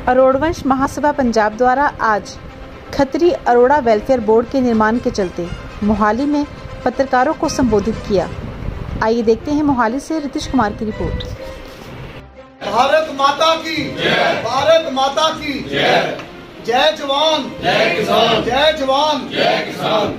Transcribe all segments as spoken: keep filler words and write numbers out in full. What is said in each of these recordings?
अरोड़वंश महासभा पंजाब द्वारा आज Khatri Arora welfare board के निर्माण के चलते मोहाली में पत्रकारों को संबोधित किया। आइए देखते हैं मोहाली से रितेश कुमार की रिपोर्ट। भारत माता की जय, भारत माता की जय, जय जवान जय किसान, जय जवान जय किसान।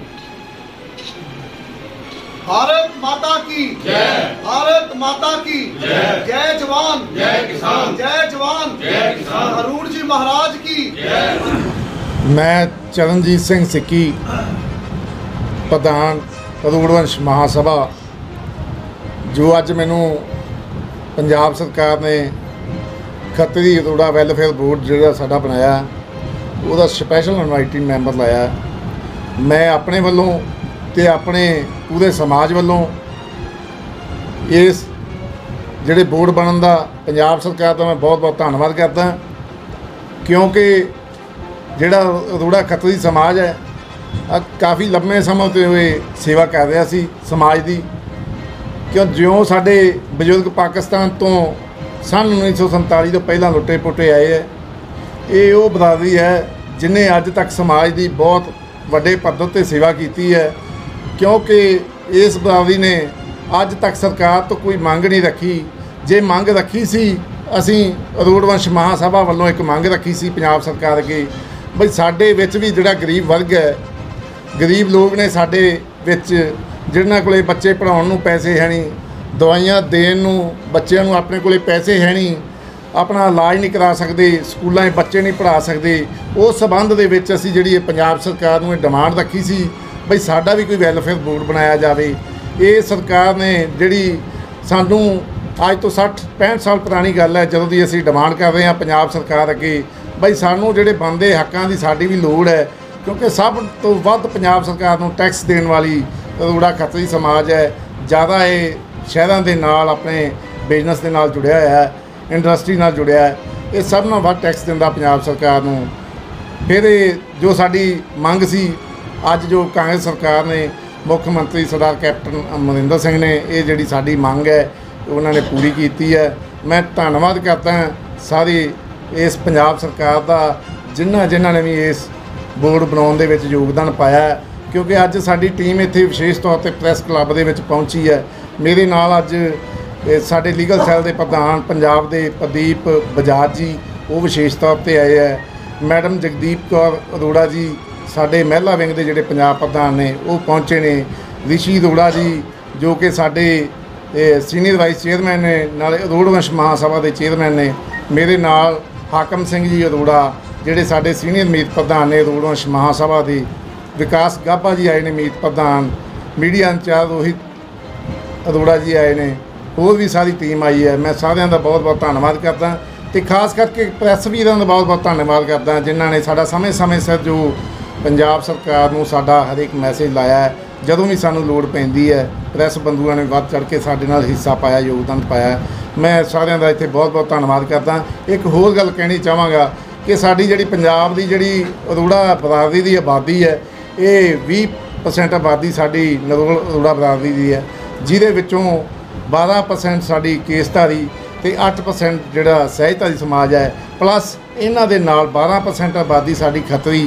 भारत माता की जय, भारत माता की जय, जय जवान जय किसान, जय जवान जय किसान। अरूड़ जी महाराज की जय। मैं चरणजीत सिंह सिक्की, प्रधान अरोड़वंश महासभा, जो अज मैनू पंजाब सरकार ने खत्री अरोड़ा वैलफेयर बोर्ड जो साडा बनाया उसका स्पैशल इनवाइटेड मैंबर लाया। मैं अपने वालों ते अपने पूरे समाज वालों इस जिहड़े बोर्ड बनन दा पंजाब सरकार का मैं बहुत बहुत धन्नवाद करदा, क्योंकि जिहड़ा अरोड़ा खत्री समाज है काफ़ी लंबे समय तो हुए सेवा कर रहा सी समाज की। क्यों ज्यों साडे बजुर्ग पाकिस्तान तो सन उन्नीस सौ संताली तो पहला लुटे पुटे आए है, ये वो बरादरी है जिन्हें अज तक समाज की बहुत वड्डे पद्धर पर सेवा की है। क्योंकि इस बरादरी ने अज तक सरकार तो कोई मंग नहीं रखी। जे मंग रखी सी असी अरोड़वंश महासभा वालों एक मंग रखी सी पंजाब सरकार अगे, बई साडे विच भी जिहड़ा गरीब वर्ग है, गरीब लोग ने साडे विच जिन्हां कोले बच्चे पढ़ाउण नूं पैसे है नहीं, दवाइयां देण नूं बच्चों नूं अपने कोले पैसे है नहीं, अपना इलाज नहीं करा सकते, स्कूलों बच्चे नहीं पढ़ा सकते, उस संबंध दे विच असीं जिहड़ी पंजाब सरकार नूं डिमांड रखी सी बई साडा भी कोई वैलफेयर बोर्ड बनाया जाए। ये सरकार ने जिहड़ी सानूं अज तो सठ पैंठ साल पुरानी गल है जदों दी असीं डिमांड कर रहे हैं पंजाब सरकार अगे बई सानूं जिहड़े बनदे हक्कां दी साडी भी लोड़ है, क्योंकि सब तो वध पंजाब सरकार नूं टैक्स देण वाली अरोड़ा खत्री समाज है। ज़्यादा ये शहरों के नाल अपने बिजनस के नाल जुड़िया है, इंडस्ट्री नाल जुड़िया है, ये सब नाल वध टैक्स दिंदा पंजाब सरकार नूं। फिर जो साडी मंग सी अज जो कांग्रेस सरकार ने मुख्य मंत्री सरदार कैप्टन अमरिंदर सिंह ने ये जिहड़ी साडी मंग है उन्होंने पूरी की है। मैं धन्नवाद करता सारी इस पंजाब सरकार का जिन्हां जिन्हां ने भी इस बोर्ड बनाउण दे विच योगदान पाया, क्योंकि अज साडी टीम इत्थे विशेष तौर पर प्रैस क्लब दे विच पहुंची है। मेरे नाल अज साडे लीगल सैल के प्रधान पंजाब के प्रदीप बजाज जी वो विशेष तौर पर आए है। मैडम जगदीप कौर अरोड़ा जी साडे महिला विंग के जिहड़े पंजाब प्रधान ने वो पहुँचे ने। ऋषि अरोड़ा जी जो कि साडे सीनियर वाइस चेयरमैन ने, नाले अरोड़वंश महासभा के चेयरमैन ने। मेरे नाल हाकम सिंह जी अरोड़ा जिहड़े साडे सीनियर मीत प्रधान ने अरोड़वंश महासभा के। विकास गाभा जी आए ने मीत प्रधान। मीडिया इंचार्ज रोहित अरोड़ा जी आए ने। होर भी सारी टीम आई है। मैं सारिਆਂ ਦਾ बहुत बहुत धन्नवाद करदा ते खास करके प्रैस वीरां ਦਾ बहुत बहुत धन्नवाद करदा जिन्हां ने साडा समय समय सिर जो पंजाब सरकार नूं साडा हर एक मैसेज लाया है। जदों भी सानूं लोड़ पैंदी है प्रैस बंधुआं ने वध चढ़ के साडे नाल हिस्सा पाया, योगदान पाया। मैं सारिਆਂ ਦਾ इत्थे बहुत बहुत धन्नवाद करदा। एक होर गल कहनी चाहांगा कि साडी जिहड़ी पंजाब दी जिहड़ी अरोड़ा बरादरी दी आबादी है, ये बीस परसेंट आबादी साडी अरोड़ा बरादरी दी है, जिहदे विचों बारह परसेंट साडी केसधारी ते अठ परसेंट जिहड़ा सहजधारी समाज है, प्लस इन्हां दे नाल बारह परसेंट आबादी साडी खत्री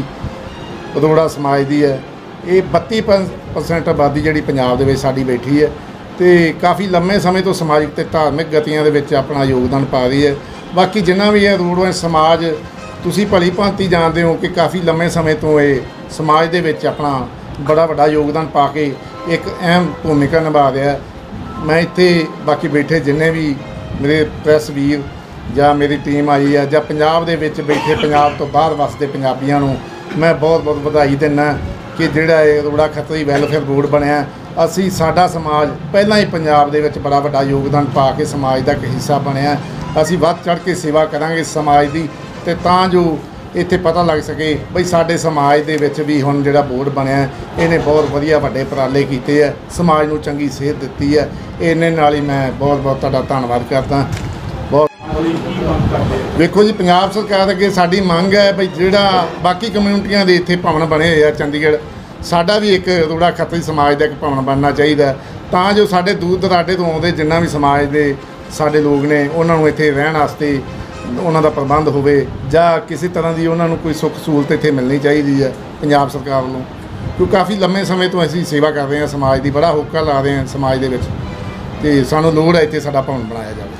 अरोड़ा समाज दी है। ये बत्ती परसेंट आबादी जिहड़ी पंजाब दे विच साडी बैठी है ते काफ़ी लंबे समय तो समाजिक ते धार्मिक गतियां दे विच अपना योगदान पा रही है। बाकी जिन्ना भी है अरोड़वंश समाज तुसीं भली भांति जानते हो कि काफ़ी लंबे समय तो ये समाज दे विच अपना बड़ा वड्डा योगदान पा के एक अहम भूमिका निभा रहा है। मैं इत्थे बाकी बैठे जिन्ने भी मेरे प्रैस वीर या मेरी टीम आई है या पंजाब दे विच बैठे पंजाब तो बाहर वसदे पंजाबियों नूं मैं बहुत बहुत बधाई दिंदा कि जिहड़ा ये अरोड़ा खत्री वैलफेयर बोर्ड बनया। असी साडा समाज पहला ही पंजाब दे विच बड़ा वड्डा योगदान पा के समाज का एक हिस्सा बनया। असी वध चढ़ के सेवा करांगे समाज की ते तां जो इत्थे पता लग सके बई साडे समाज दे विच भी हुण जिहड़ा बोर्ड बनया इहने बहुत वधिया वड्डे उपराले कीते है, समाज नूं चंगी सेहत दित्ती है। इन्ने नाल ही मैं बहुत बहुत तुहाडा धन्नवाद करदा। देखो जी पंजाब सरकार अगे साडी मंग है बई जिहड़ा बाकी कम्यूनिटियां दे इत्थे भवन बने हुए आ चंडीगढ़, साडा भी एक अरोड़ा खत्री समाज का एक भवन बनना चाहिए तां जो साडे दूर दराडे तो आउंदे जिन्ना भी समाज के साडे लोग ने उन्हां नूं इत्थे रहण वास्ते ਉਹਨਾਂ ਦਾ ਪ੍ਰਬੰਧ ਹੋਵੇ ਜਾਂ ਕਿਸੇ ਤਰ੍ਹਾਂ ਦੀ ਉਹਨਾਂ ਨੂੰ ਕੋਈ ਸੁੱਖ ਸਹੂਲਤ ਇੱਥੇ ਮਿਲਣੀ ਚਾਹੀਦੀ ਹੈ ਪੰਜਾਬ ਸਰਕਾਰ ਵੱਲੋਂ, ਕਿਉਂਕਿ ਕਾਫੀ ਲੰਮੇ ਸਮੇਂ ਤੋਂ ਅਸੀਂ ਸੇਵਾ ਕਰ ਰਹੇ ਹਾਂ ਸਮਾਜ ਦੀ, ਬੜਾ ਹੋਕਾ ਲਾ ਰਹੇ ਹਾਂ ਸਮਾਜ ਦੇ ਵਿੱਚ, ਅਤੇ ਸਾਨੂੰ ਲੋੜ ਹੈ ਇੱਥੇ ਸਾਡਾ ਭਵਨ ਬਣਾਇਆ ਜਾਵੇ।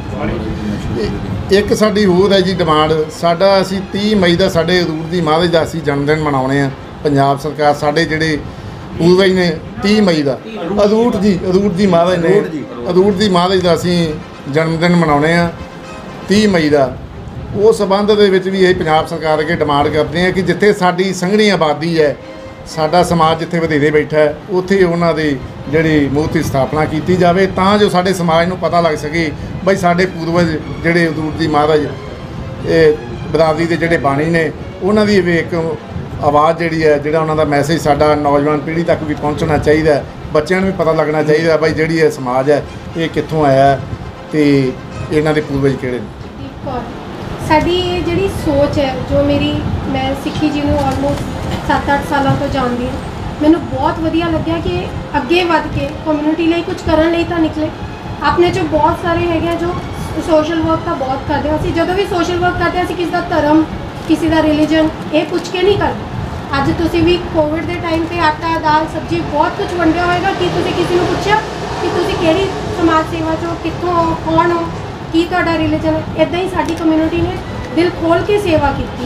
ਇੱਕ ਸਾਡੀ ਹੋਰ ਹੈ ਜੀ ਡਿਮਾਂਡ, ਸਾਡਾ ਅਸੀਂ ਤੀਹ ਮਈ ਦਾ ਸਾਡੇ ਅਰੂੜ ਦੀ ਮਹਾਰਾਜ ਦਾ ਅਸੀਂ ਜਨਮ ਦਿਨ ਮਨਾਉਣੇ ਆ। ਪੰਜਾਬ ਸਰਕਾਰ ਸਾਡੇ ਜਿਹੜੇ ਪੂਰਵਜ ਨੇ ਤੀਹ ਮਈ ਦਾ ਅਰੂੜ ਜੀ ਅਰੂੜ ਜੀ ਮਹਾਰਾਜ ਨੇ ਅਰੂੜ ਦੀ ਮਹਾਰਾਜ ਦਾ ਅਸੀਂ ਜਨਮ ਦਿਨ ਮਨਾਉਣੇ ਆ ਤੀਹ ਮਈ ਦਾ। ਉਸ ਸੰਬੰਧ ਦੇ ਵਿੱਚ ਵੀ ਇਹ ਪੰਜਾਬ ਸਰਕਾਰ ਅੱਗੇ ਡਿਮਾਂਡ ਕਰਦੇ ਆ ਕਿ ਜਿੱਥੇ ਸਾਡੀ ਸੰਘਣੀ ਆਬਾਦੀ ਹੈ, ਸਾਡਾ ਸਮਾਜ ਜਿੱਥੇ ਵਧੇਰੇ ਬੈਠਾ ਹੈ, ਉੱਥੇ ਉਹਨਾਂ ਦੀ ਜਿਹੜੀ ਮੂਰਤੀ ਸਥਾਪਨਾ ਕੀਤੀ ਜਾਵੇ, ਤਾਂ ਜੋ ਸਾਡੇ ਸਮਾਜ ਨੂੰ ਪਤਾ ਲੱਗ ਸਕੇ ਬਈ ਸਾਡੇ ਪੂਰਵਜ ਜਿਹੜੇ ਅਰੂੜ ਜੀ ਮਹਾਰਾਜ ਇਹ ਬਰਾਦਰੀ ਦੇ ਜਿਹੜੇ ਬਾਣੀ ਨੇ, ਉਹਨਾਂ ਦੀ ਵੀ ਇੱਕ ਆਵਾਜ਼ ਜਿਹੜੀ ਹੈ, ਜਿਹੜਾ ਉਹਨਾਂ ਦਾ ਮੈਸੇਜ ਸਾਡਾ ਨੌਜਵਾਨ ਪੀੜ੍ਹੀ ਤੱਕ ਵੀ ਪਹੁੰਚਣਾ ਚਾਹੀਦਾ, ਬੱਚਿਆਂ ਨੂੰ ਵੀ ਪਤਾ ਲੱਗਣਾ ਚਾਹੀਦਾ ਬਈ ਜਿਹੜੀ ਇਹ ਸਮਾਜ ਹੈ ਇਹ ਕਿੱਥੋਂ ਆਇਆ ਅਤੇ ਇਹਨਾਂ ਦੇ ਪੂਰਵਜ ਕਿਹੜੇ ਨੇ। ਸਾਡੀ ਇਹ ਜਿਹੜੀ ਸੋਚ ਹੈ, ਜੋ ਮੇਰੀ ਮੈਂ ਸਿੱਖੀ ਜੀ ਨੂੰ ਆਲਮੋਸਟ ਸੱਤ ਅੱਠ ਸਾਲਾਂ ਤੋਂ ਜਾਣਦੀ ਹਾਂ, ਮੈਨੂੰ ਬਹੁਤ ਵਧੀਆ ਲੱਗਿਆ ਕਿ ਅੱਗੇ ਵੱਧ ਕੇ ਕਮਿਊਨਿਟੀ ਲਈ ਕੁਝ ਕਰਨ ਲਈ ਤਾਂ ਨਿਕਲੇ। ਆਪਣੇ 'ਚੋਂ ਬਹੁਤ ਸਾਰੇ ਹੈਗੇ ਆ ਜੋ ਸੋਸ਼ਲ ਵਰਕ ਤਾਂ ਬਹੁਤ ਕਰਦੇ ਹਾਂ। ਅਸੀਂ ਜਦੋਂ ਵੀ ਸੋਸ਼ਲ ਵਰਕ ਕਰਦੇ ਹਾਂ, ਅਸੀਂ ਕਿਸੇ ਦਾ ਧਰਮ, ਕਿਸੇ ਦਾ ਰਿਲੀਜਨ ਇਹ ਪੁੱਛ ਕੇ ਨਹੀਂ ਕਰਦੇ। ਅੱਜ ਤੁਸੀਂ ਵੀ ਕੋਵਿਡ ਦੇ ਟਾਈਮ 'ਤੇ ਆਟਾ, ਦਾਲ, ਸਬਜ਼ੀ ਬਹੁਤ ਕੁਝ ਵੰਡਿਆ ਹੋਏਗਾ, ਕਿ ਤੁਸੀਂ ਕਿਸੇ ਨੂੰ ਪੁੱਛਿਆ ਕਿ ਤੁਸੀਂ ਕਿਹੜੀ ਸਮਾਜ ਸੇਵਾ 'ਚੋਂ, ਕਿੱਥੋਂ ਹੋ, ਕੌਣ ਹੋ, ਕੀ ਤੁਹਾਡਾ ਰਿਲੀਜਨ ਹੈ। ਇੱਦਾਂ ਹੀ ਸਾਡੀ ਕਮਿਊਨਿਟੀ ਨੇ ਦਿਲ ਖੋਲ੍ਹ ਕੇ ਸੇਵਾ ਕੀਤੀ।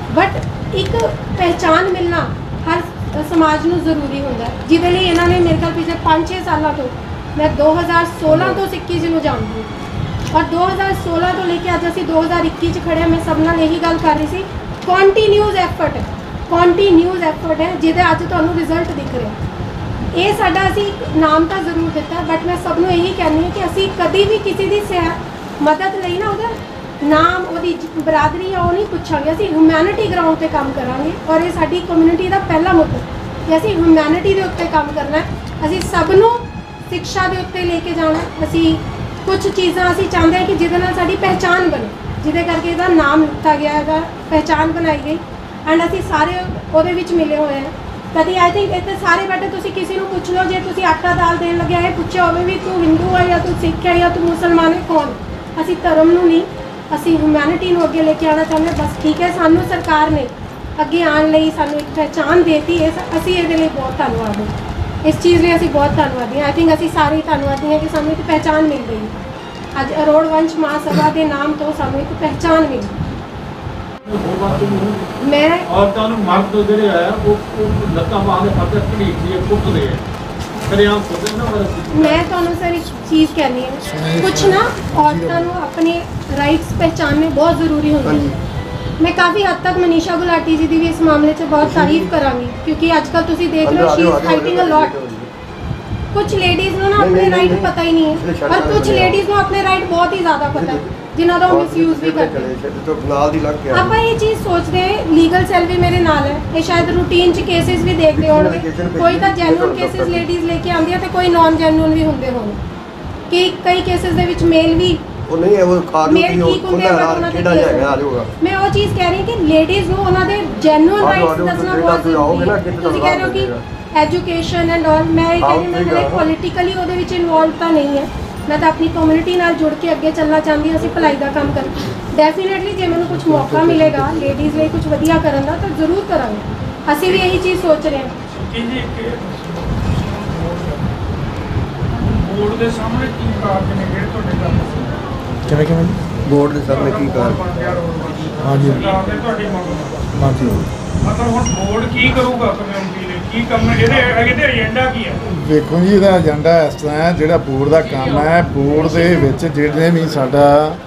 ਬਟ ਇੱਕ ਪਹਿਚਾਣ ਮਿਲਣਾ ਹਰ ਸਮਾਜ ਨੂੰ ਜ਼ਰੂਰੀ ਹੁੰਦਾ, ਜਿਹਦੇ ਲਈ ਇਹਨਾਂ ਨੇ ਮੇਰੇ ਖਿਆਲ ਪਿਛਲੇ ਪੰਜ ਛੇ ਸਾਲਾਂ ਤੋਂ, ਮੈਂ ਦੋ ਹਜ਼ਾਰ ਸੋਲਾਂ ਤੋਂ ਸਿੱਖੀ ਜੀ ਨੂੰ ਜਾਣਦੀ ਹਾਂ, ਔਰ ਦੋ ਹਜ਼ਾਰ ਸੋਲਾਂ ਤੋਂ ਲੈ ਕੇ ਅੱਜ ਅਸੀਂ ਦੋ ਹਜ਼ਾਰ ਇੱਕੀ 'ਚ ਖੜ੍ਹੇ ਹਾਂ। ਮੈਂ ਸਭ ਨਾਲ ਇਹੀ ਗੱਲ ਕਰ ਰਹੀ ਸੀ, ਕੰਟੀਨਿਊਸ ਐਫਰਟ ਹੈ, ਕੰਟੀਨਿਊਸ ਐਫਰਟ ਹੈ, ਜਿਹਦੇ ਅੱਜ ਤੁਹਾਨੂੰ ਰਿਜ਼ਲਟ ਦਿਖ ਰਿਹਾ। ਇਹ ਸਾਡਾ ਅਸੀਂ ਨਾਮ ਤਾਂ ਜ਼ਰੂਰ ਦਿੱਤਾ, ਬਟ ਮੈਂ ਸਭ ਨੂੰ ਇਹੀ ਕਹਿੰਦੀ ਹਾਂ ਕਿ ਅਸੀਂ ਕਦੀ ਵੀ ਕਿਸੇ ਦੀ ਮਦਦ ਲਈ ਨਾ ਉਹਦਾ ਨਾਮ, ਉਹਦੀ ਬਰਾਦਰੀ ਆ ਉਹ ਨਹੀਂ ਪੁੱਛਾਂਗੇ। ਅਸੀਂ ਹਿਊਮੈਨਿਟੀ ਗਰਾਊਂਡ 'ਤੇ ਕੰਮ ਕਰਾਂਗੇ, ਔਰ ਇਹ ਸਾਡੀ ਕਮਿਊਨਿਟੀ ਦਾ ਪਹਿਲਾ ਮੁੱਦਾ ਕਿ ਅਸੀਂ ਹਿਊਮੈਨਿਟੀ ਦੇ ਉੱਤੇ ਕੰਮ ਕਰਨਾ। ਅਸੀਂ ਸਭ ਨੂੰ ਸਿੱਖਿਆ ਦੇ ਉੱਤੇ ਲੈ ਕੇ ਜਾਣਾ। ਅਸੀਂ ਕੁਝ ਚੀਜ਼ਾਂ ਅਸੀਂ ਚਾਹੁੰਦੇ ਹਾਂ ਕਿ ਜਿਹਦੇ ਨਾਲ ਸਾਡੀ ਪਹਿਚਾਣ ਬਣੇ, ਜਿਹਦੇ ਕਰਕੇ ਇਹਦਾ ਨਾਮ ਲਿੱਤਾ ਗਿਆ, ਇਹਦਾ ਪਹਿਚਾਣ ਬਣਾਈ ਗਈ, ਐਂਡ ਅਸੀਂ ਸਾਰੇ ਉਹਦੇ ਵਿੱਚ ਮਿਲੇ ਹੋਏ ਹਾਂ। ਕਦੀ ਆਈ ਥਿੰਕ ਇੱਥੇ ਸਾਰੇ ਬੈਠੇ ਤੁਸੀਂ ਕਿਸੇ ਨੂੰ ਪੁੱਛ ਲਓ, ਜੇ ਤੁਸੀਂ ਆਟਾ ਦਾਲ ਦੇਣ ਲੱਗਿਆ ਇਹ ਪੁੱਛਿਆ ਹੋਵੇ ਵੀ ਤੂੰ ਹਿੰਦੂ ਹੈ ਜਾਂ ਤੂੰ ਸਿੱਖ ਹੈ ਜਾਂ ਤੂੰ ਮੁਸਲਮਾਨ ਹੈ, ਕੌਣ। ਅਸੀਂ ਧਰਮ ਨੂੰ ਨਹੀਂ, ਅਸੀਂ ਹਿਊਮੈਨਿਟੀ ਨੂੰ ਅੱਗੇ ਲੈ ਕੇ ਆਉਣਾ ਚਾਹੁੰਦੇ ਬਸ। ਠੀਕ ਹੈ, ਸਾਨੂੰ ਸਰਕਾਰ ਨੇ ਅੱਗੇ ਆਉਣ ਲਈ ਸਾਨੂੰ ਇੱਕ ਪਹਿਚਾਣ ਦੇਤੀ, ਇਸ ਅਸੀਂ ਇਹਦੇ ਲਈ ਬਹੁਤ ਧੰਨਵਾਦ ਹਾਂ। ਇਸ ਚੀਜ਼ ਲਈ ਅਸੀਂ ਬਹੁਤ ਧੰਨਵਾਦੀ ਹਾਂ। ਆਈ ਥਿੰਕ ਅਸੀਂ ਸਾਰੇ ਧੰਨਵਾਦੀ ਹਾਂ ਕਿ ਸਾਨੂੰ ਇੱਕ ਪਹਿਚਾਣ ਮਿਲ ਗਈ। ਅੱਜ ਅਰੋੜ ਵੰਸ਼ ਮਹਾਸਭਾ ਦੇ ਨਾਮ ਤੋਂ ਸਾਨੂੰ ਇੱਕ ਪਹਿਚਾਣ ਮਿਲੀ। ਮੈਂ ਔਰਤਾਂ ਨੂੰ ਮਰਦ ਜਿਹੜੇ ਆ ਉਹ ਲੱਤਾਂ ਬਾਹਾਂ ਦੇ ਫਰਕ ਘੜੀਟਦੇ ਕੁੱਟਦੇ ਆ, ਕਰਿਆਮ ਕੁੱਟਦੇ ਨਾ। ਮੈਂ ਤੁਹਾਨੂੰ ਸਰ ਇੱਕ ਚੀਜ਼ कहनी है, कुछ ना औरतों को अपने राइट्स पहचानने बहुत ज़रूरी होंगे। मैं काफ़ी हद तक मनीषा गुलाटी जी की भी इस मामले से बहुत तारीफ करांगी, क्योंकि आजकल तुसी देख रहे हो she is fighting a lot. कुछ लेडीज़ को ना अपने राइट पता ही नहीं है, और कुछ लेडीज़ को अपने राइट बहुत ही ज़्यादा पता है, जिन्हों का मिसयूज भी करते हैं। आप ये चीज़ सोचते हैं, लीगल सैल भी मेरे नाल है, ये शायद रूटीन च केसेस भी देखते होंगे, कोई तो जैनुअन केसेस लेडीज़ लेके आती है तो कोई नॉन जैनुअन भी होंगे होंगे, कि कई केसेस दे विच मेल भी मेल ठीक होंगे। मैं वो चीज़ कह रही कि लेडीज़ ਨੂੰ ਉਹਨਾਂ ਦੇ ਜੈਨੂਅਨ ਰਾਈਟਸ ਦੱਸਣਾ ਬਹੁਤ ਜ਼ਰੂਰੀ ਹੈ। ਤੁਸੀਂ ਕਹਿ ਰਹੇ ਹੋ ਕਿ ਐਜੂਕੇਸ਼ਨ ਐਂਡ ਆਲ, ਮੈਂ ਇਹ ਕਹਿੰਦੀ ਮੈਂ ਹਲੇ ਪੋਲੀਟੀਕਲੀ ਉਹਦੇ ਵਿੱਚ ਇਨਵੋਲਵ ਤਾਂ ਨਹੀਂ ਹੈ। ਮੈਂ ਤਾਂ ਆਪਣੀ ਕਮਿਊਨਿਟੀ ਨਾਲ ਜੁੜ ਕੇ ਅੱਗੇ ਚੱਲਣਾ ਚਾਹੁੰਦੀ ਹਾਂ। ਅਸੀਂ ਭਲਾਈ ਦਾ ਕੰਮ ਕਰ ਡੈਫੀਨੇਟਲੀ ਜੇ ਮੈਨੂੰ ਕੁਝ ਮੌਕਾ ਮਿਲੇਗਾ ਲੇਡੀਜ਼ ਲਈ ਕੁਝ ਵਧੀਆ ਕਰਨ ਦਾ ਤਾਂ ਜ਼ਰੂਰ ਕਰਾਂਗੇ। ਅਸੀਂ ਵੀ ਇਹੀ ਚੀਜ਼ ਸੋਚ ਰਹੇ ਹਾਂ। ਬੋਰਡ ਦੇ ਸਾਹਮਣੇ ਕੀ ਕਾਰਜ ਨੇ ਜਿਹੜੇ ਤੁਹਾਡੇ ਕੰਮ ਕਿਵੇਂ ਕਿਵੇਂ ਬੋਰਡ ਦੇ ਸਾਹਮਣੇ ਕੀ ਕਾਰ ਹਾਂਜੀ ਤੁਹਾਡੀ ਮੰਗ ਹਾਂਜੀ ਮਤਲਬ ਹੁਣ ਬੋਰਡ ਕੀ ਕਰੂਗਾ ਕਮਿਊਨਿਟੀ ਲਈ, ਕੀ ਕੰਮ ਇਹਦੇ ਇਹਦੇ ਏਜੰਡਾ ਕੀ ਹੈ? ਵੇਖੋ ਜੀ, ਇਹਦਾ ਏਜੰਡਾ ਇਸ ਤਰ੍ਹਾਂ ਹੈ, ਜਿਹੜਾ ਬੋਰਡ ਦਾ ਕੰਮ ਹੈ, ਬੋਰਡ ਦੇ ਵਿੱਚ ਜਿਹੜੇ ਵੀ ਸਾਡਾ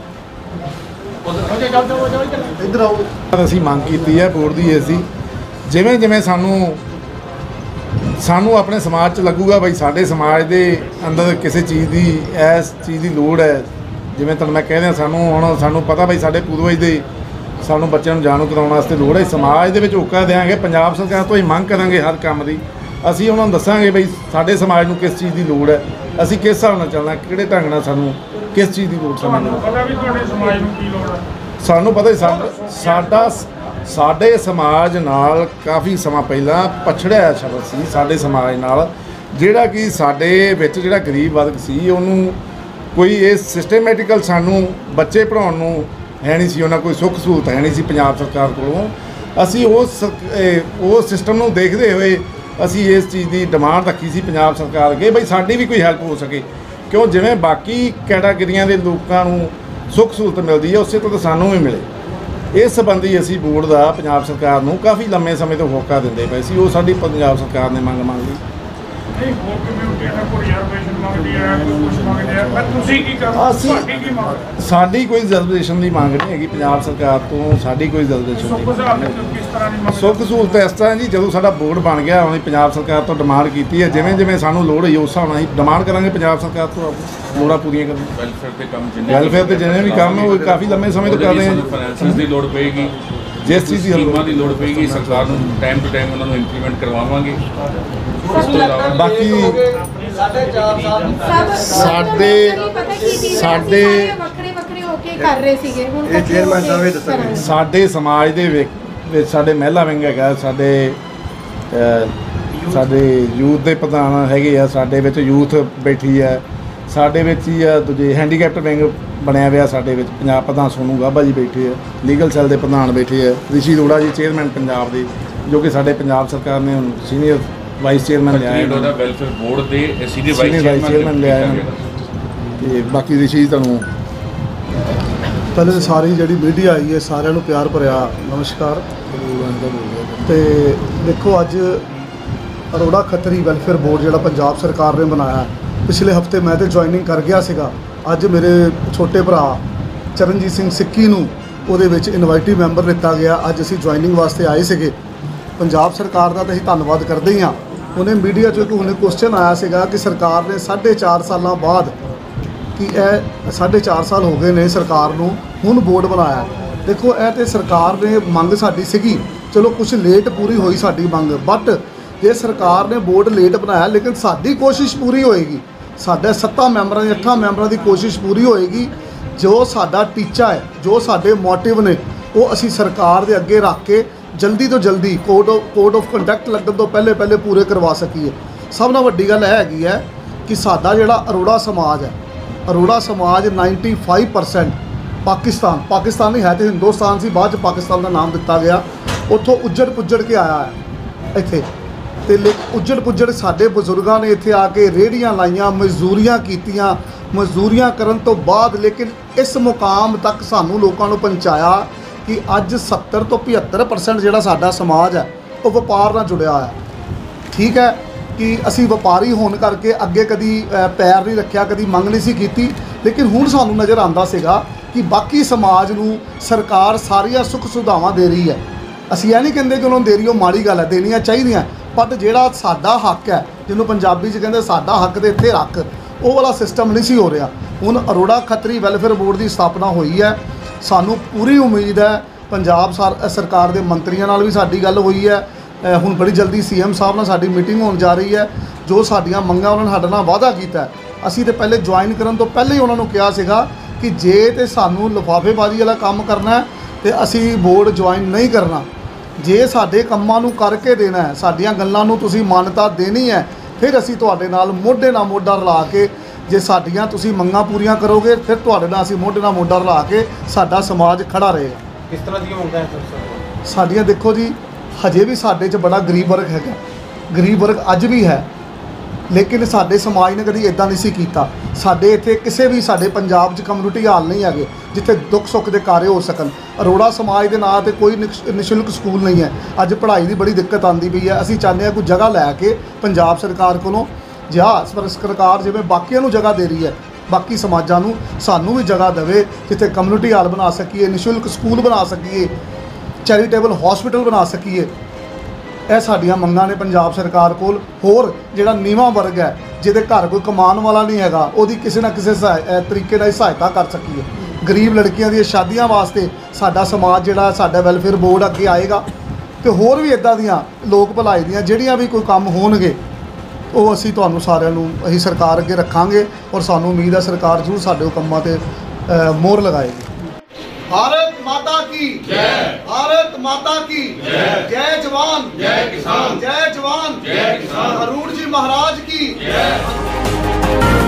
ਇੱਧਰ ਆਓ, ਅਸੀਂ ਮੰਗ ਕੀਤੀ ਹੈ ਬੋਰਡ ਦੀ, ਅਸੀਂ ਜਿਵੇਂ ਜਿਵੇਂ ਸਾਨੂੰ ਸਾਨੂੰ ਆਪਣੇ ਸਮਾਜ 'ਚ ਲੱਗੂਗਾ ਬਈ ਸਾਡੇ ਸਮਾਜ ਦੇ ਅੰਦਰ ਕਿਸੇ ਚੀਜ਼ ਦੀ ਇਸ ਚੀਜ਼ ਦੀ ਲੋੜ ਹੈ, ਜਿਵੇਂ ਤੁਹਾਨੂੰ ਮੈਂ ਕਹਿ ਰਿਹਾ, ਸਾਨੂੰ ਹੁਣ ਸਾਨੂੰ ਪਤਾ ਬਈ ਸਾਡੇ ਪੂਰਵਜ ਦੇ ਸਾਨੂੰ ਬੱਚਿਆਂ ਨੂੰ ਜਾਣੂ ਕਰਾਉਣ ਵਾਸਤੇ ਲੋੜ ਹੈ, ਸਮਾਜ ਦੇ ਵਿੱਚ ਹੋਕਾ ਦੇਵਾਂਗੇ। ਪੰਜਾਬ ਸਰਕਾਰ ਤੋਂ ਹੀ ਮੰਗ ਕਰਾਂਗੇ ਹਰ ਕੰਮ ਦੀ, ਅਸੀਂ ਉਹਨਾਂ ਨੂੰ ਦੱਸਾਂਗੇ ਬਈ ਸਾਡੇ ਸਮਾਜ ਨੂੰ ਕਿਸ ਚੀਜ਼ ਦੀ ਲੋੜ ਹੈ, ਅਸੀਂ ਕਿਸ ਹਿਸਾਬ ਨਾਲ ਚੱਲਣਾ, ਕਿਹੜੇ ਢੰਗ ਨਾਲ ਸਾਨੂੰ ਕਿਸ ਚੀਜ਼ ਦੀ ਲੋੜ ਸਾਨੂੰ ਪਤਾ ਵੀ ਤੁਹਾਡੇ ਸਮਾਜ ਨੂੰ ਕੀ ਲੋੜ ਹੈ। ਸਾਨੂੰ ਪਤਾ ਹੀ ਸਾਡਾ ਸਾਡੇ ਸਮਾਜ ਨਾਲ ਕਾਫੀ ਸਮਾਂ ਪਹਿਲਾਂ ਪਛੜਿਆ ਸ਼ਬਦ ਸੀ ਸਾਡੇ ਸਮਾਜ ਨਾਲ, ਜਿਹੜਾ ਕਿ ਸਾਡੇ ਵਿੱਚ ਜਿਹੜਾ ਗਰੀਬ ਵਰਗ ਸੀ ਉਹਨੂੰ ਕੋਈ ਇਹ ਸਿਸਟੇਮੈਟਿਕਲ ਸਾਨੂੰ ਬੱਚੇ ਪੜ੍ਹਾਉਣ ਨੂੰ है नहीं सी, उन्होंने कोई सुख सहूलत है नहीं सी पंजाब सरकार कोलों। असी उस उस सिस्टम को देखते हुए असी इस चीज़ की डिमांड रखी सी पंजाब सरकार अगे बई साडी भी कोई हैल्प हो सके, क्यों जिवें बाकी कैटागरियां के लोगों को सुख सहूलत मिलती है उस तरह सानू भी मिले। इस संबंधी असी बोर्ड का पंजाब सरकार को काफ़ी लंबे समय तो होका देंदे पए सी, वो साडी पंजाब सरकार ने मंग मंग ली। साडी कोई रिजर्वेशन की मांग नहीं हैगी पंजाब सरकार तो, साडी कोई रिजर्वेशन सुख सहूलत इस तरह जी जो साडा बोर्ड बन गया उन्हें पंजाब सरकार तो डिमांड की है, जिमें जिमें सानू लोड़ होई उस हिसाब नाल असीं डिमांड करांगे पंजाब सरकार तो लोड़ां पूरीआं करन। वैलफेयर के जिन्हें भी काम है वो काफ़ी लंबे समय तो कर रहे हैं। फाइनेंस की लोड़ पेगी, जिस चीज़ की स्कीमां की लोड़ पेगी सरकार को टाइम टू टाइम उन्होंने इंप्लीमेंट करवावांगे। बाकी ਸਾਡੇ ਸਾਡੇ ਵੱਖਰੇ ਵੱਖਰੇ ਹੋ ਕੇ ਕਰ ਰਹੇ ਸੀਗੇ, ਹੁਣ ਇਹ ਚੇਅਰਮੈਨ ਸਾਹਿਬ ਇਹ ਦੱਸਣਗੇ। ਸਾਡੇ ਸਮਾਜ ਦੇ ਵਿੱਚ ਸਾਡੇ ਮਹਿਲਾ ਵਿੰਗ ਹੈਗਾ, ਸਾਡੇ ਸਾਡੇ ਯੂਥ ਦੇ ਪ੍ਰਧਾਨ ਹੈਗੇ ਆ, ਸਾਡੇ ਵਿੱਚ ਯੂਥ ਬੈਠੀ ਹੈ, ਸਾਡੇ ਵਿੱਚ ਹੀ ਆ ਦੂਜੇ ਹੈਂਡੀਕੈਪਟ ਵਿੰਗ ਬਣਿਆ ਹੋਇਆ, ਸਾਡੇ ਵਿੱਚ ਪੰਜਾਬ ਪ੍ਰਧਾਨ ਸੋਨੂ ਗਾਬਾ ਜੀ ਬੈਠੇ ਆ, ਲੀਗਲ ਸੈੱਲ ਦੇ ਪ੍ਰਧਾਨ ਬੈਠੇ ਆ, ਰਿਸ਼ੀ ਅਰੋੜਾ ਜੀ ਚੇਅਰਮੈਨ ਪੰਜਾਬ ਦੇ, ਜੋ ਕਿ ਸਾਡੇ ਪੰਜਾਬ ਸਰਕਾਰ ਨੇ ਹੁਣ ਸੀਨੀਅਰ ਵਾਈਸ ਚੇਅਰਮੈਨ ਲਿਆ ਹੈ, ਵੈਲਫੇਅਰ ਬੋਰਡ ਦੇ ਸੀਨੀਅਰ ਵਾਈਸ ਚੇਅਰਮੈਨ ਲਿਆ ਹੈ। ਤੇ ਬਾਕੀ ਰਿਸ਼ੀ ਤੁਹਾਨੂੰ ਪਹਿਲੇ ਸਾਰੀ ਜਿਹੜੀ ਮੀਡੀਆ ਆਈ ਹੈ ਸਾਰਿਆਂ ਨੂੰ ਪਿਆਰ ਭਰਿਆ ਨਮਸਕਾਰ। ਤੇ ਦੇਖੋ ਅੱਜ ਅਰੋੜਾ ਖੱਤਰੀ ਵੈਲਫੇਅਰ ਬੋਰਡ ਜਿਹੜਾ ਪੰਜਾਬ ਸਰਕਾਰ ਨੇ ਬਣਾਇਆ, ਪਿਛਲੇ ਹਫਤੇ ਮੈਂ ਤੇ ਜੁਆਇਨਿੰਗ ਕਰ ਗਿਆ ਸੀਗਾ। ਅੱਜ ਮੇਰੇ ਛੋਟੇ ਭਰਾ ਚਰਨਜੀਤ ਸਿੰਘ ਸਿੱਕੀ ਨੂੰ ਉਹਦੇ ਵਿੱਚ ਇਨਵਾਈਟੀ ਮੈਂਬਰ ਲਿੱਤਾ ਗਿਆ। ਅੱਜ ਅਸੀਂ ਜੁਆਇਨਿੰਗ ਵਾਸਤੇ ਆਏ ਸੀਗੇ। ਪੰਜਾਬ ਸਰਕਾਰ ਦਾ ਤਾਂ ਅਸੀਂ ਧੰਨਵਾਦ ਕਰਦੇ ਹੀ ਹਾਂ। ਉਹਨੇ ਮੀਡੀਆ 'ਚੋਂ ਇੱਕ ਹੁਣੇ ਕੁਐਸਚਨ ਆਇਆ ਸੀਗਾ ਕਿ ਸਰਕਾਰ ਨੇ ਸਾਢੇ ਚਾਰ ਸਾਲਾਂ ਬਾਅਦ ਕਿ ਇਹ ਸਾਢੇ ਚਾਰ ਸਾਲ ਹੋ ਗਏ ਨੇ ਸਰਕਾਰ ਨੂੰ, ਹੁਣ ਬੋਰਡ ਬਣਾਇਆ। ਦੇਖੋ ਇਹ ਤਾਂ ਸਰਕਾਰ ਨੇ ਮੰਗ ਸਾਡੀ ਸੀਗੀ, ਚਲੋ ਕੁਝ ਲੇਟ ਪੂਰੀ ਹੋਈ ਸਾਡੀ ਮੰਗ, ਬਟ ਜੇ ਸਰਕਾਰ ਨੇ ਬੋਰਡ ਲੇਟ ਬਣਾਇਆ ਲੇਕਿਨ ਸਾਡੀ ਕੋਸ਼ਿਸ਼ ਪੂਰੀ ਹੋਏਗੀ, ਸਾਡੇ ਸੱਤਾਂ ਮੈਂਬਰਾਂ ਦੀ ਅੱਠਾਂ ਮੈਂਬਰਾਂ ਦੀ ਕੋਸ਼ਿਸ਼ ਪੂਰੀ ਹੋਏਗੀ। ਜੋ ਸਾਡਾ ਟੀਚਾ ਹੈ, ਜੋ ਸਾਡੇ ਮੋਟਿਵ ਨੇ, ਉਹ ਅਸੀਂ ਸਰਕਾਰ ਦੇ ਅੱਗੇ ਰੱਖ ਕੇ ਜਲਦੀ ਤੋਂ ਜਲਦੀ ਕੋਡ ਕੋਡ ਆਫ ਕੰਡਕਟ ਲੱਗਣ ਤੋਂ ਪਹਿਲੇ ਪਹਿਲੇ ਪੂਰੇ ਕਰਵਾ ਸਕੀਏ। ਸਭ ਨਾਲੋਂ ਵੱਡੀ ਗੱਲ ਇਹ ਹੈਗੀ ਹੈ ਕਿ ਸਾਡਾ ਜਿਹੜਾ ਅਰੋੜਾ ਸਮਾਜ ਹੈ, ਅਰੋੜਾ ਸਮਾਜ ninety five percent Pakistan Pakistan ਨਹੀਂ ਹੈ ਤੇ ਹਿੰਦੁਸਤਾਨ ਸੀ, ਬਾਅਦ 'ਚ ਪਾਕਿਸਤਾਨ ਦਾ ਨਾਮ ਦਿੱਤਾ ਗਿਆ, ਉੱਥੋਂ ਉੱਜੜ ਪੁੱਜੜ ਕੇ ਆਇਆ ਹੈ ਇੱਥੇ। ਤੇ ਲੇ ਉੱਜੜ ਪੁੱਜੜ ਸਾਡੇ ਬਜ਼ੁਰਗਾਂ ਨੇ ਇੱਥੇ ਆ ਕੇ ਰੇਹੜੀਆਂ ਲਾਈਆਂ, ਮਜ਼ਦੂਰੀਆਂ ਕੀਤੀਆਂ, ਮਜ਼ਦੂਰੀਆਂ ਕਰਨ ਤੋਂ ਬਾਅਦ ਲੇਕਿਨ ਇਸ ਮੁਕਾਮ ਤੱਕ ਸਾਨੂੰ ਲੋਕਾਂ ਨੂੰ ਪਹੁੰਚਾਇਆ ਕਿ ਅੱਜ ਸੱਤਰ ਤੋਂ ਪਝੱਤਰ ਪਰਸੈਂਟ ਜਿਹੜਾ ਸਾਡਾ ਸਮਾਜ ਹੈ ਉਹ ਵਪਾਰ ਨਾਲ ਜੁੜਿਆ ਹੋਇਆ। ਠੀਕ ਹੈ ਕਿ ਅਸੀਂ ਵਪਾਰੀ ਹੋਣ ਕਰਕੇ ਅੱਗੇ ਕਦੀ ਪੈਰ ਨਹੀਂ ਰੱਖਿਆ, ਕਦੀ ਮੰਗ ਨਹੀਂ ਸੀ ਕੀਤੀ, ਲੇਕਿਨ ਹੁਣ ਸਾਨੂੰ ਨਜ਼ਰ ਆਉਂਦਾ ਸੀਗਾ ਕਿ ਬਾਕੀ ਸਮਾਜ ਨੂੰ ਸਰਕਾਰ ਸਾਰੀਆਂ ਸੁੱਖ ਸੁਵਿਧਾਵਾਂ ਦੇ ਰਹੀ ਹੈ। ਅਸੀਂ ਇਹ ਨਹੀਂ ਕਹਿੰਦੇ ਕਿ ਉਹਨਾਂ ਨੂੰ ਦੇ ਰਹੀ ਉਹ ਮਾੜੀ ਗੱਲ ਹੈ, ਦੇਣੀਆਂ ਚਾਹੀਦੀਆਂ, ਪਰ ਜਿਹੜਾ ਸਾਡਾ ਹੱਕ ਹੈ, ਜਿਹਨੂੰ ਪੰਜਾਬੀ 'ਚ ਕਹਿੰਦੇ ਸਾਡਾ ਹੱਕ ਦੇ ਇੱਥੇ ਰੱਖ, ਉਹ ਵਾਲਾ ਸਿਸਟਮ ਨਹੀਂ ਸੀ ਹੋ ਰਿਹਾ। ਹੁਣ ਅਰੋੜਾ ਖੱਤਰੀ ਵੈਲਫੇਅਰ ਬੋਰਡ ਦੀ ਸਥਾਪਨਾ ਹੋਈ ਹੈ। ਸਾਨੂੰ ਪੂਰੀ ਉਮੀਦ ਹੈ, ਪੰਜਾਬ ਸਰਕਾਰ ਦੇ ਮੰਤਰੀਆਂ ਨਾਲ ਵੀ ਸਾਡੀ ਗੱਲ ਹੋਈ ਹੈ, ਹੁਣ ਬੜੀ ਜਲਦੀ ਸੀ ਐਮ ਸਾਹਿਬ ਨਾਲ ਸਾਡੀ ਮੀਟਿੰਗ ਹੋਣ ਜਾ ਰਹੀ ਹੈ। ਜੋ ਸਾਡੀਆਂ ਮੰਗਾਂ ਉਹਨਾਂ ਨੇ ਸਾਡੇ ਨਾਲ ਵਾਅਦਾ ਕੀਤਾ, ਅਸੀਂ ਤਾਂ ਪਹਿਲੇ ਜੁਆਇਨ ਕਰਨ ਤੋਂ ਪਹਿਲੇ ਹੀ ਉਹਨਾਂ ਨੂੰ ਕਿਹਾ ਸੀਗਾ ਕਿ ਜੇ ਤੇ ਸਾਨੂੰ ਲਿਫਾਫੇਬਾਜ਼ੀ ਵਾਲਾ ਕੰਮ ਕਰਨਾ ਹੈ ਤੇ ਅਸੀਂ ਬੋਰਡ ਜੁਆਇਨ ਨਹੀਂ ਕਰਨਾ। ਜੇ ਸਾਡੇ ਕੰਮਾਂ ਨੂੰ ਕਰਕੇ ਦੇਣਾ ਹੈ, ਸਾਡੀਆਂ ਗੱਲਾਂ ਨੂੰ ਤੁਸੀਂ ਮਾਨਤਾ ਦੇਣੀ ਹੈ, ਫਿਰ ਅਸੀਂ ਤੁਹਾਡੇ ਨਾਲ ਮੋਢੇ ਨਾਲ ਮੋਢਾ ਰਲਾ ਕੇ, ਜੇ ਸਾਡੀਆਂ ਤੁਸੀਂ ਮੰਗਾਂ ਪੂਰੀਆਂ ਕਰੋਗੇ ਫਿਰ ਤੁਹਾਡੇ ਨਾਲ ਅਸੀਂ ਮੋਢੇ ਨਾਲ ਮੋਢਾ ਰਲਾ ਕੇ ਸਾਡਾ ਸਮਾਜ ਖੜਾ ਰਹੇਗਾ। ਕਿਸ ਤਰ੍ਹਾਂ ਦੀਆਂ ਮੰਗਾਂ ਹੈ ਸਰ? ਸਾਡੀਆਂ ਦੇਖੋ ਜੀ, ਹਜੇ ਵੀ ਸਾਡੇ 'ਚ ਬੜਾ ਗਰੀਬ ਵਰਗ ਹੈਗਾ, ਗਰੀਬ ਵਰਗ ਅੱਜ ਵੀ ਹੈ, ਲੇਕਿਨ ਸਾਡੇ ਸਮਾਜ ਨੇ ਕਦੀ ਇੱਦਾਂ ਨਹੀਂ ਸੀ ਕੀਤਾ। ਸਾਡੇ ਇੱਥੇ ਕਿਸੇ ਵੀ ਸਾਡੇ ਪੰਜਾਬ 'ਚ ਕਮਿਊਨਿਟੀ ਹਾਲ ਨਹੀਂ ਹੈਗੇ ਜਿੱਥੇ ਦੁੱਖ ਸੁੱਖ ਦੇ ਕਾਰਜ ਹੋ ਸਕਣ। ਅਰੋੜਾ ਸਮਾਜ ਦੇ ਨਾਂ 'ਤੇ ਕੋਈ ਨਿਸ਼ੁਲਕ ਸਕੂਲ ਨਹੀਂ ਹੈ। ਅੱਜ ਪੜ੍ਹਾਈ ਦੀ ਬੜੀ ਦਿੱਕਤ ਆਉਂਦੀ ਪਈ ਹੈ। ਅਸੀਂ ਚਾਹੁੰਦੇ ਹਾਂ ਕੋਈ ਜਗ੍ਹਾ ਲੈ ਕੇ ਪੰਜਾਬ ਸਰਕਾਰ ਕੋਲੋਂ, ਜਾਂ ਸਰਕਾਰ ਜਿਵੇਂ ਬਾਕੀਆਂ ਨੂੰ ਜਗ੍ਹਾ ਦੇ ਰਹੀ ਹੈ, ਬਾਕੀ ਸਮਾਜਾਂ ਨੂੰ ਸਾਨੂੰ ਵੀ ਜਗ੍ਹਾ ਦੇਵੇ ਜਿੱਥੇ ਕਮਿਊਨਿਟੀ ਹਾਲ ਬਣਾ ਸਕੀਏ, ਨਿਸ਼ੁਲਕ ਸਕੂਲ ਬਣਾ ਸਕੀਏ, ਚੈਰੀਟੇਬਲ ਹਸਪੀਟਲ ਬਣਾ ਸਕੀਏ। ਇਹ ਸਾਡੀਆਂ ਮੰਗਾਂ ਨੇ ਪੰਜਾਬ ਸਰਕਾਰ ਕੋਲ। ਹੋਰ ਜਿਹੜਾ ਨੀਵਾਂ ਵਰਗ ਹੈ, ਜਿਹਦੇ ਘਰ ਕੋਈ ਕਮਾਉਣ ਵਾਲਾ ਨਹੀਂ ਹੈਗਾ, ਉਹਦੀ ਕਿਸੇ ਨਾ ਕਿਸੇ ਤਰੀਕੇ ਨਾਲ ਸਹਾਇਤਾ ਕਰ ਸਕੀਏ। ਗਰੀਬ ਲੜਕੀਆਂ ਦੀਆਂ ਸ਼ਾਦੀਆਂ ਵਾਸਤੇ ਸਾਡਾ ਸਮਾਜ ਜਿਹੜਾ ਸਾਡਾ ਵੈਲਫੇਅਰ ਬੋਰਡ ਅੱਗੇ ਆਏਗਾ। ਤੇ ਹੋਰ ਵੀ ਇੱਦਾਂ ਦੀਆਂ ਲੋਕ ਭਲਾਈ ਦੀਆਂ ਜਿਹੜੀਆਂ ਵੀ ਕੋਈ ਕੰਮ ਹੋਣਗੇ ਉਹ ਅਸੀਂ ਤੁਹਾਨੂੰ ਸਾਰਿਆਂ ਨੂੰ ਅਸੀਂ ਸਰਕਾਰ ਅੱਗੇ ਰੱਖਾਂਗੇ, ਔਰ ਸਾਨੂੰ ਉਮੀਦ ਹੈ ਸਰਕਾਰ ਜ਼ਰੂਰ ਸਾਡੇ ਕੰਮਾਂ 'ਤੇ ਮੋਹਰ ਲਗਾਏਗੀ। भारत माता की जय, भारत माता की जय, जय जवान जय किसान, जय जवान जय किसान, अरुण जी महाराज की जय।